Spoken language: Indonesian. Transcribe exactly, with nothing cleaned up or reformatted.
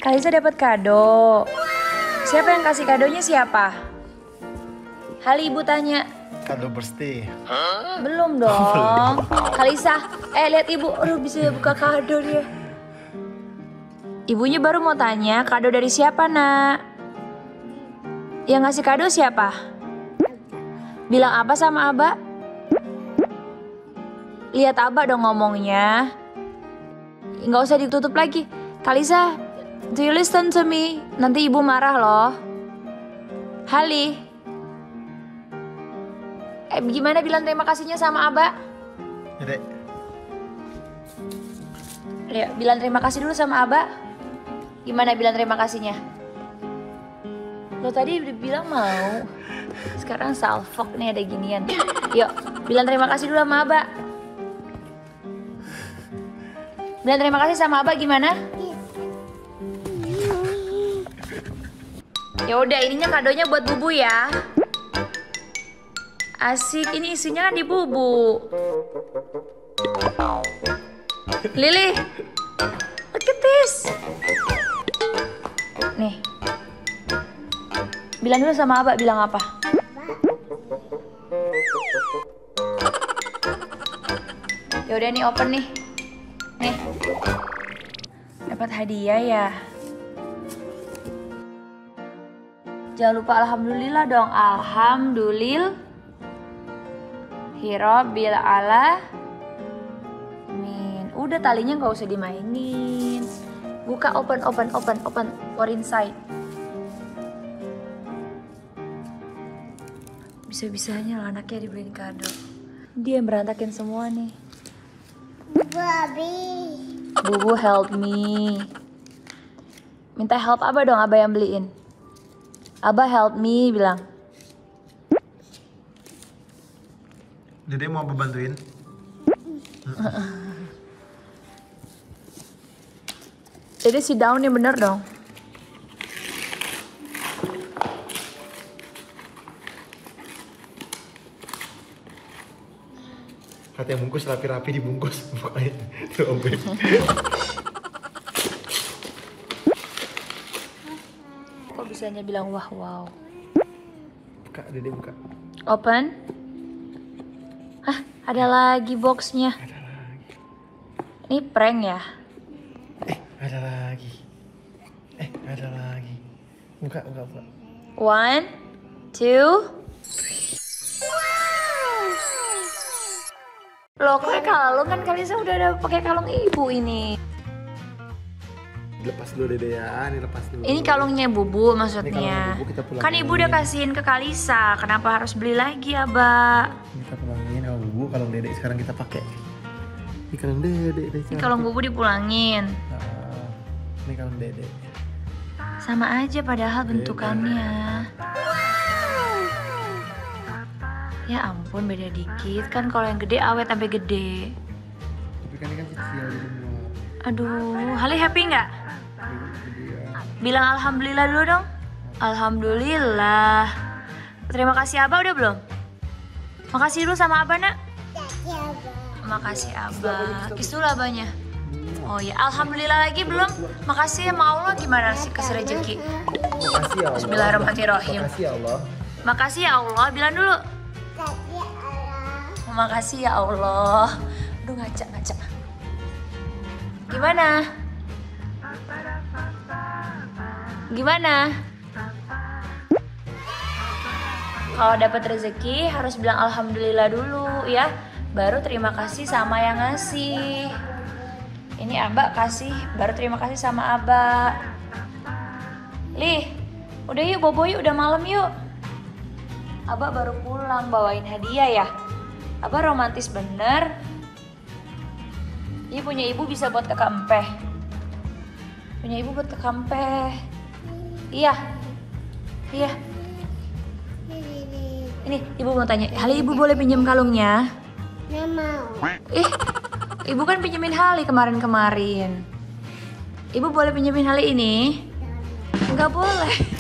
Kalisa dapat kado. Siapa yang kasih kadonya siapa? Hali ibu tanya. Kado birthday. Belum dong. Kalisa, eh lihat ibu, aduh bisa buka kado dia. Ibunya baru mau tanya, kado dari siapa nak? Yang ngasih kado siapa? Bilang apa sama Aba? Lihat Aba dong ngomongnya. Nggak usah ditutup lagi. Kalisa, do you listen to me? Nanti ibu marah loh. Hali. Eh gimana bilang terima kasihnya sama Aba? Dek. Ya, bilang terima kasih dulu sama Aba. Gimana bilang terima kasihnya? Lo tadi udah bilang mau. Sekarang salfok nih ada ginian. Yuk, bilang terima kasih dulu sama Aba. Bilang terima kasih sama Aba gimana? Ya udah, ininya kadonya buat Bubu ya. Asik, ini isinya kan di Bubu. Lili, look at this. Nih. Bilang dulu sama Aba, bilang apa? Ya udah nih, open nih. Nih. Dapat hadiah ya. Jangan lupa alhamdulillah dong. Alhamdulillah. Hirobil ala. Min. Udah talinya nggak usah dimainin. Buka, open, open, open, open. Pour inside. Bisa-bisanya loh anaknya dibeliin kado. Dia yang berantakin semua nih. Babi. Bubu help me. Minta help Aba dong, Aba yang beliin. Aba help me bilang. Dede mau Aba bantuin? Jadi si daunnya bener dong. Katanya bungkus rapi-rapi dibungkus. Bukanya tuh Om Ben. Kok bisanya bilang wah wow. Buka, Dede buka. Open. Hah, ada lagi boxnya. Ada lagi. Ini prank ya? Eh, ada lagi. Eh, ada lagi. Buka, buka, buka. One, two. Loh, kok kalung kan Kalisa udah ada pakai kalung ibu ini. Lepas dulu Dede ya, ini lepas dulu. Ini kalungnya Bubu Ini maksudnya. kalungnya Bubu, kita pulangin. Kan ibu udah kasihin ke Kalisa, kenapa harus beli lagi Aba? Kita pulangin kalau Bubu, kalung Dede sekarang kita pakai. Ini kalung Dede. Ini kalung Bubu dipulangin. Nah, ini kalung Dede. Sama aja padahal bentukannya. Ya ampun beda dikit, kan kalau yang gede awet sampai gede. Tapi kan ini kan kecil di rumah. Aduh, Hali happy nggak? Gede ya. Bilang alhamdulillah dulu dong. Alhamdulillah. Terima kasih Aba udah belum? Makasih dulu sama Aba nak. Makasih Aba. Kiss dulu Abanya. Oh ya, alhamdulillah lagi belum? Makasih sama Allah, gimana sih kasih rezeki? Makasih ya Allah. Bismillahirrahmanirrahim. Makasih ya Allah. Makasih ya Allah, bilang dulu. Makasih ya Allah. Aduh ngaca ngaca. Gimana? Gimana? Kalau dapat rezeki harus bilang alhamdulillah dulu ya. Baru terima kasih sama yang ngasih. Ini Aba kasih, baru terima kasih sama Aba. Lih, udah yuk bobo yuk, udah malam yuk. Aba baru pulang bawain hadiah ya. Aba romantis bener. Iya punya ibu bisa buat ke Kampeh. Punya ibu buat ke Kampeh. Iya. Iya. Ini ibu mau tanya, Hali ibu boleh pinjam kalungnya? Nggak mau. Ih, ibu kan pinjemin Hali kemarin-kemarin. Ibu boleh pinjemin Hali ini? Nggak boleh.